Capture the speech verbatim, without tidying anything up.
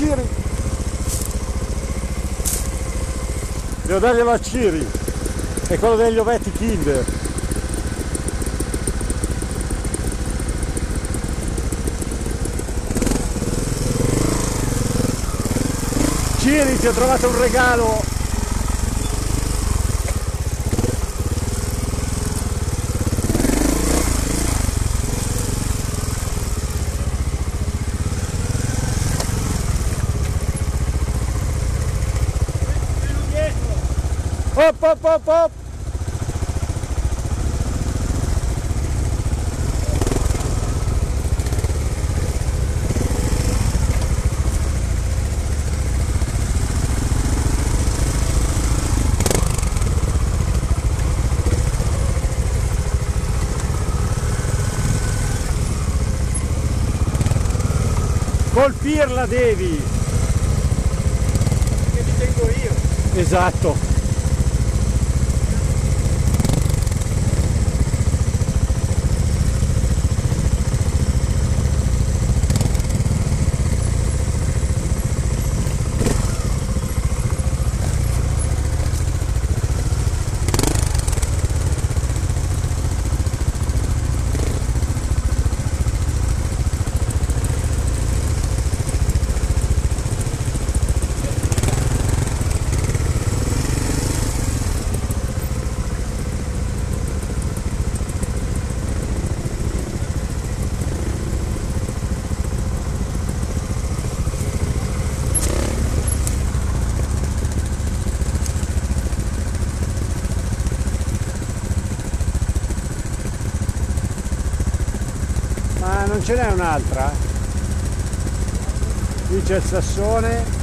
Ciri! Devo darglielo a Ciri! È quello degli ovetti Kinder! Ciri, ti ho trovato un regalo! Op, op, op, op! Colpirla devi! Che ti tengo io! Esatto! Ma non ce n'è un'altra? Qui c'è il sassone.